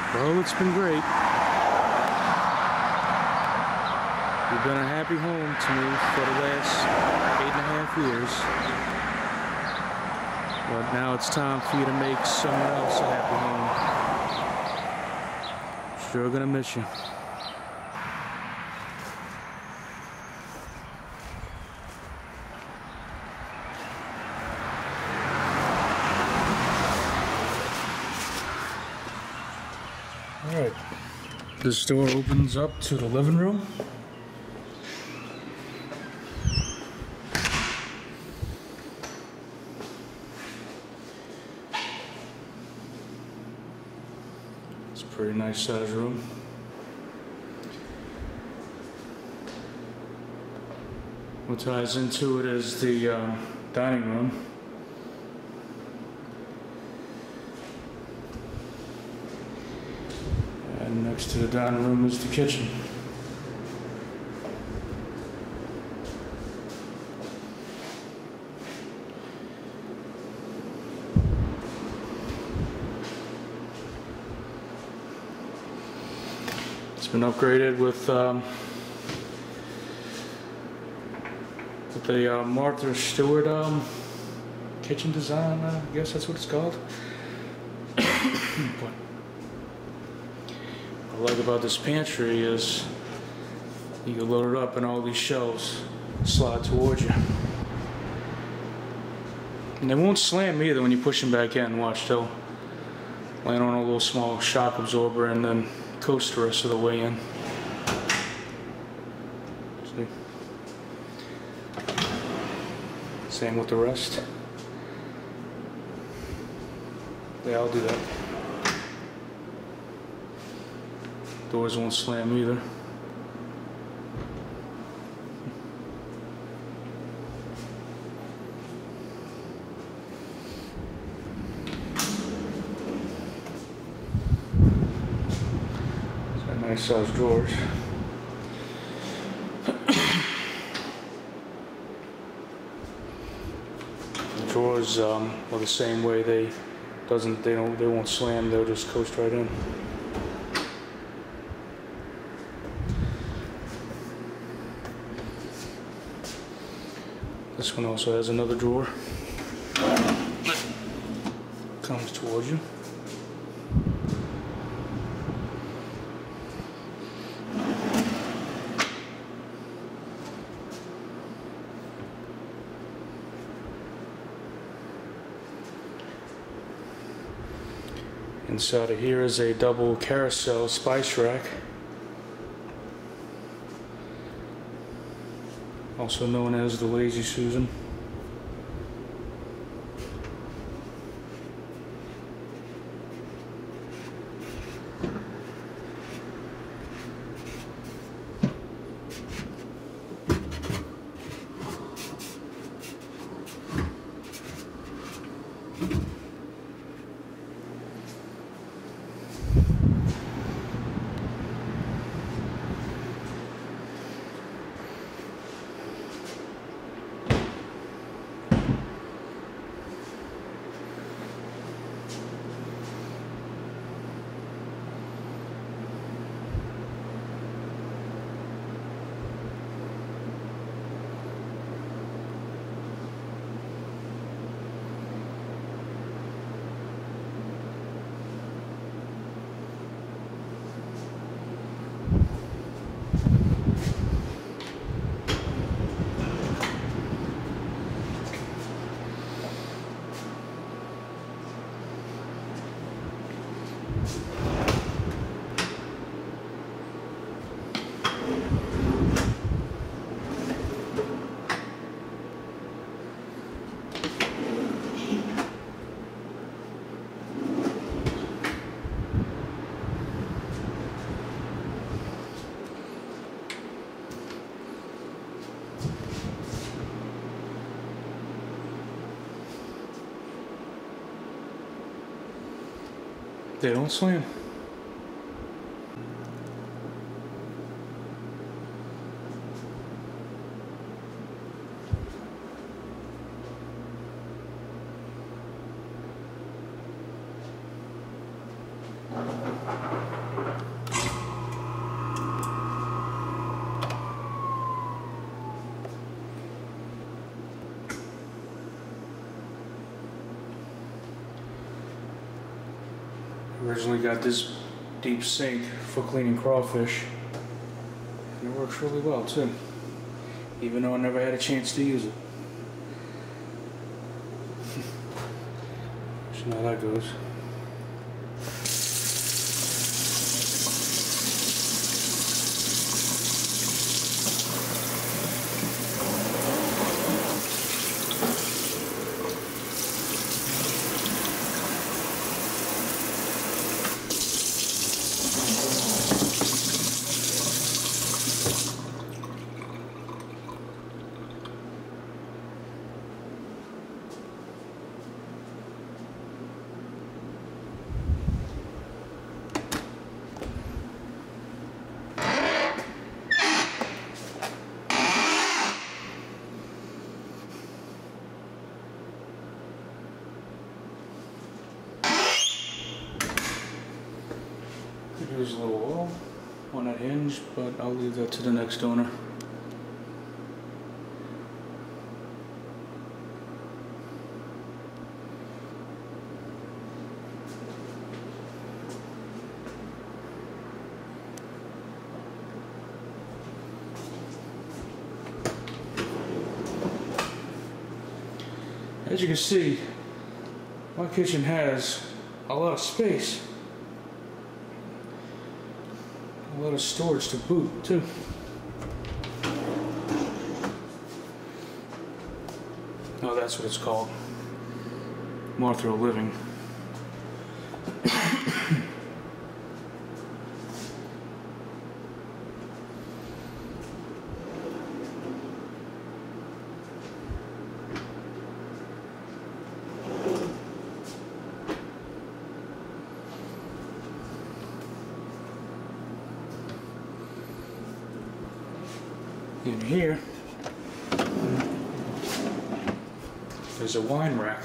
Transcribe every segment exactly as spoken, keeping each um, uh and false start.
Well, it's been great. You've been a happy home to me for the last eight and a half years. But now it's time for you to make someone else a happy home. Sure gonna miss you. Alright, this door opens up to the living room. It's a pretty nice sized room. What ties into it is the um, dining room. And next to the dining room is the kitchen. It's been upgraded with, um, with the uh, Martha Stewart um, kitchen design, uh, I guess that's what it's called. But what I like about this pantry is you can load it up and all these shelves slide towards you. And they won't slam either when you push them back in. Watch, they'll land on a little small shock absorber and then coast the rest of the way in. See? Same with the rest. They all do that. Doors won't slam either. It's got nice sized drawers. The drawers um, are the same way. They doesn't they don't they won't slam. They'll just coast right in. This one also has another drawer that comes towards you. Inside of here is a double carousel spice rack, also known as the Lazy Susan. They don't slam. Originally got this deep sink for cleaning crawfish, and it works really well too, even though I never had a chance to use it. So how that goes. There's a little oil on that hinge, but I'll leave that to the next owner. As you can see, my kitchen has a lot of space. A lot of storage to boot, too. Oh, that's what it's called. Mothra Living. In here, there's a wine rack.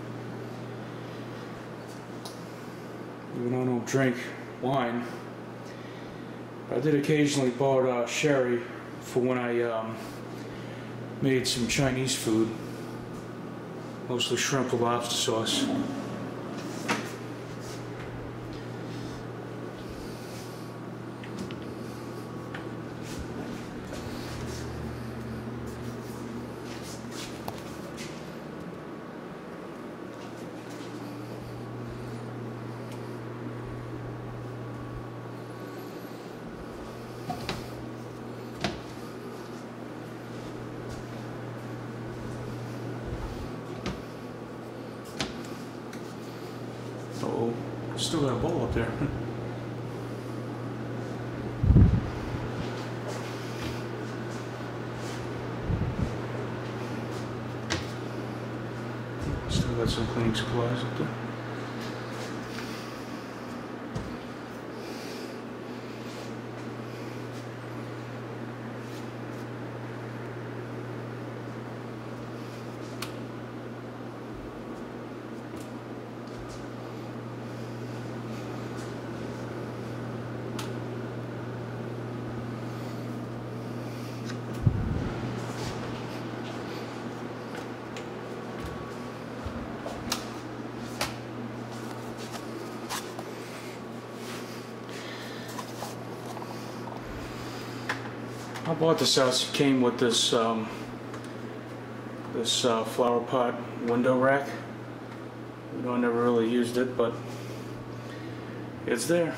Even though I don't drink wine, I did occasionally bought uh, sherry for when I um, made some Chinese food, mostly shrimp with lobster sauce. Uh-oh, still got a bowl up there. Still got some cleaning supplies up there. I bought this house. It came with this um, this uh, flower pot window rack. You know, I never really used it, but it's there.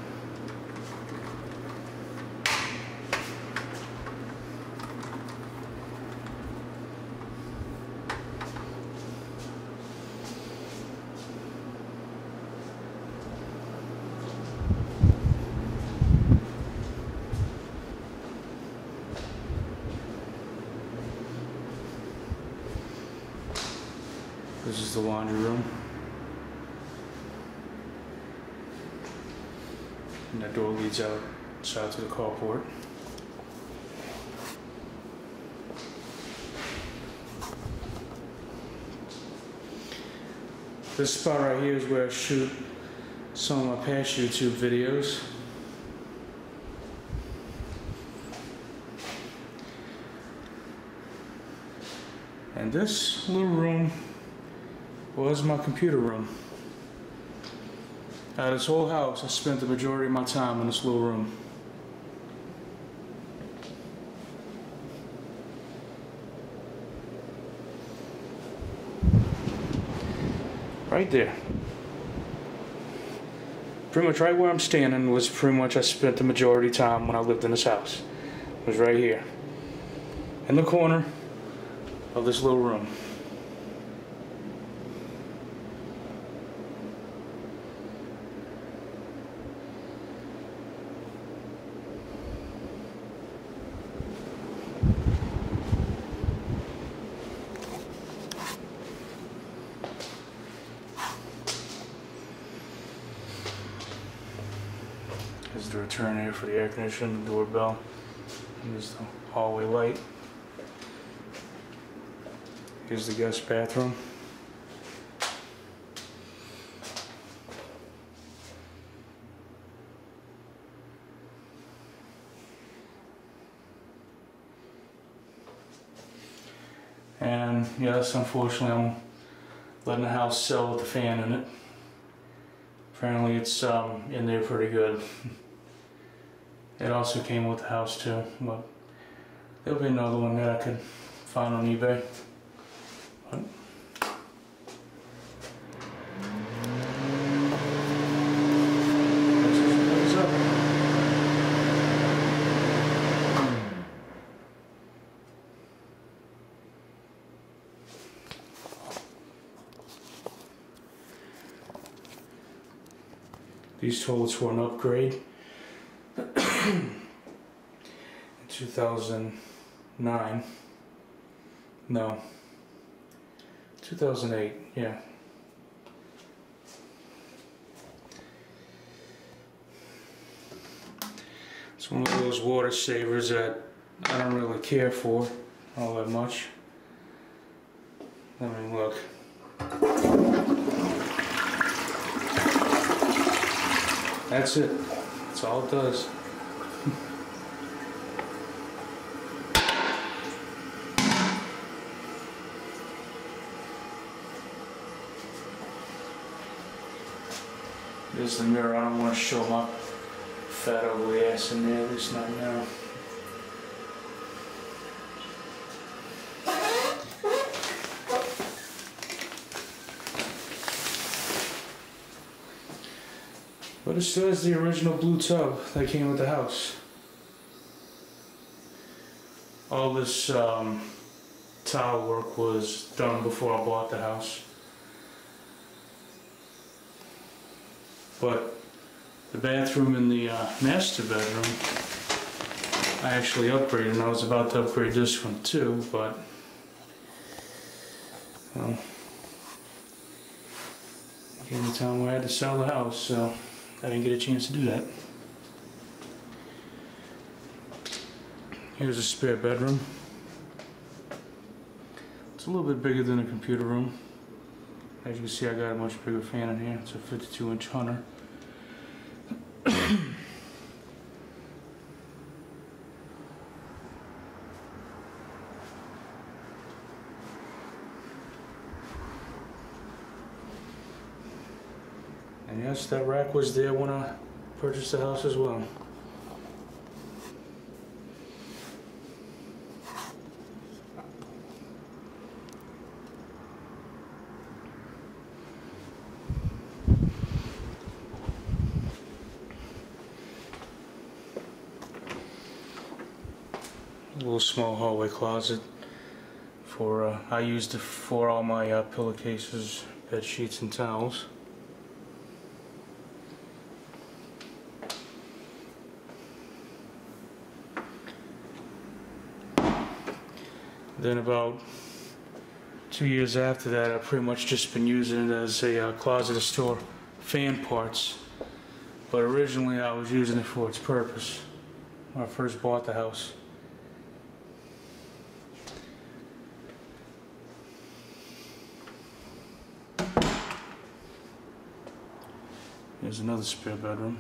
This is the laundry room. And that door leads out, out to the carport. This spot right here is where I shoot some of my past YouTube videos. And this little room was my computer room. Out of this whole house, I spent the majority of my time in this little room. Right there. Pretty much right where I'm standing was pretty much I spent the majority of time when I lived in this house. It was right here. In the corner of this little room. Here's the return air for the air conditioning, the doorbell. Here's the hallway light. Here's the guest bathroom. And yes, unfortunately, I'm letting the house sell with the fan in it. Apparently, it's um, in there pretty good. It also came with the house too, but there'll be another one that I could find on eBay. But what's up? These toilets were an upgrade. In two thousand nine, no, two thousand eight, yeah. It's one of those water savers that I don't really care for all that much. I mean, look. That's it. That's all it does. There's the mirror. I don't want to show my fat ugly ass in there, at least not now. But it still has the original blue tub that came with the house. All this um, tile work was done before I bought the house. But the bathroom in the uh, master bedroom, I actually upgraded, and I was about to upgrade this one too, but well, came the time where I had to sell the house, so I didn't get a chance to do that. Here's a spare bedroom. It's a little bit bigger than a computer room. As you can see, I got a much bigger fan in here. It's a fifty-two inch Hunter. And yes, that rack was there when I purchased the house as well. A little small hallway closet for uh, I used it for all my uh, pillowcases, bed sheets, and towels. Then about two years after that, I've pretty much just been using it as a uh, closet to store fan parts. But originally I was using it for its purpose when I first bought the house. Here's another spare bedroom.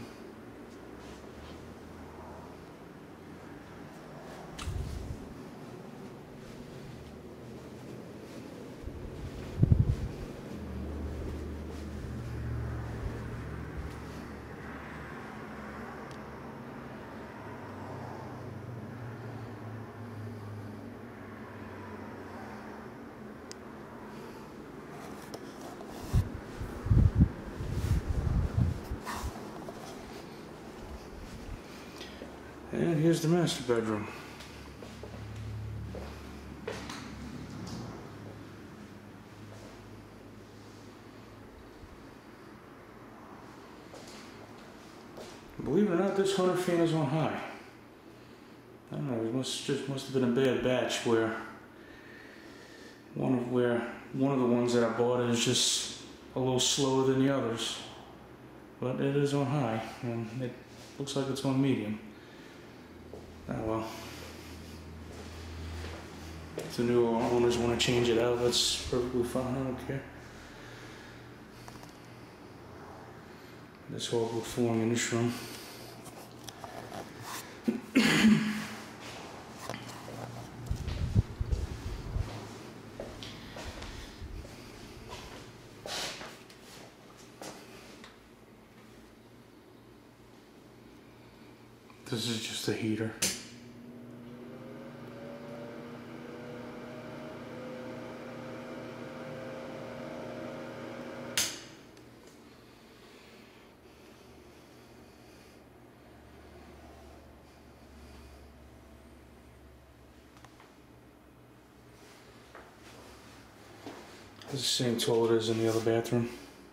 And here's the master bedroom. Believe it or not, this Hunter fan is on high. I don't know, it must just must have been a bad batch where one of where one of the ones that I bought is just a little slower than the others. But it is on high, and it looks like it's on medium. Oh well. If the new owners want to change it out, that's perfectly fine, I don't care. This hardwood flooring in this room. This is just a heater. It's the same toilet as in the other bathroom.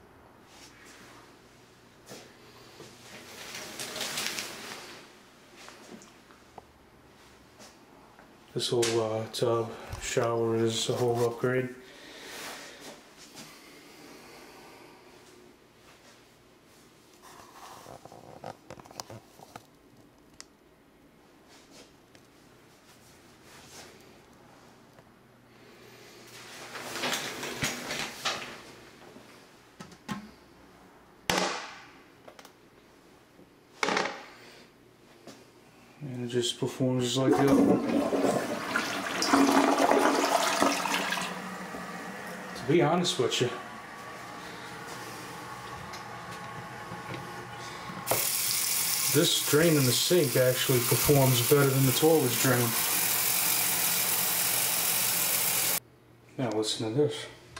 This whole uh, tub shower is a whole upgrade. And it just performs just like the other one. To be honest with you, this drain in the sink actually performs better than the toilet drain. Now listen to this.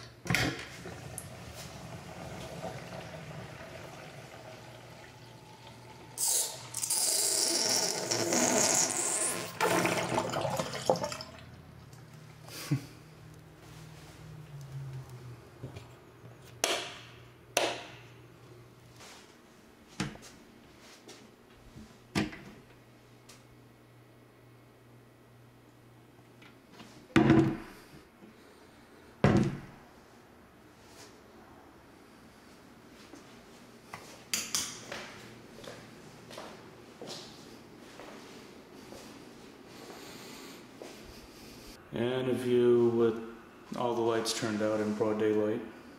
And a view with all the lights turned out in broad daylight.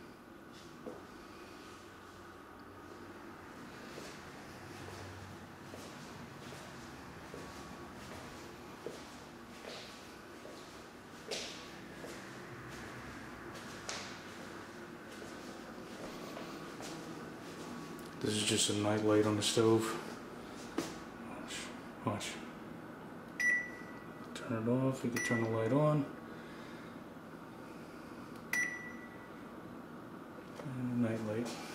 This is just a night light on the stove. Watch, watch. Turn it off, you can turn the light on. And night light.